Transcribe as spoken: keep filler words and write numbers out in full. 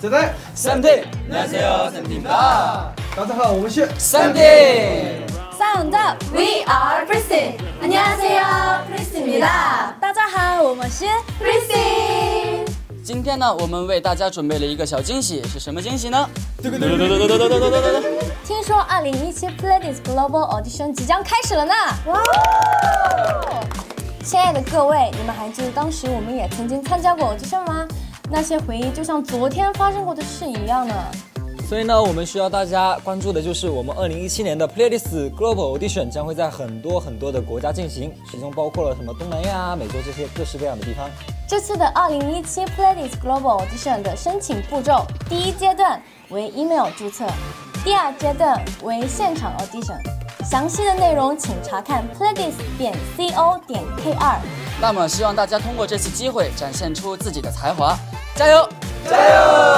셋넷 쌤팀! 안녕하세요, 쌤팀입니다. 大家好，我们是 쌤팀! Sound up, we are Prissy. 안녕하세요, Prissy입니다. 大家好，我们是 Prissy。 今天呢，我们为大家准备了一个小惊喜，是什么惊喜呢？ 听说二零一七 Pledis Global Audition 即将开始了呢！哇！亲爱的各位，你们还记得当时我们也曾经参加过 Audition 吗？那些回忆就像昨天发生过的事一样呢。 所以呢，我们需要大家关注的就是我们二零一七年的 Pledis Global Audition 将会在很多很多的国家进行，其中包括了什么东南亚、美洲这些各式各样的地方。这次的二零一七 Pledis Global Audition 的申请步骤，第一阶段为 email 注册，第二阶段为现场 audition。详细的内容请查看 pledis 点 co 点 kr。 那么，希望大家通过这次机会展现出自己的才华，加油！加油！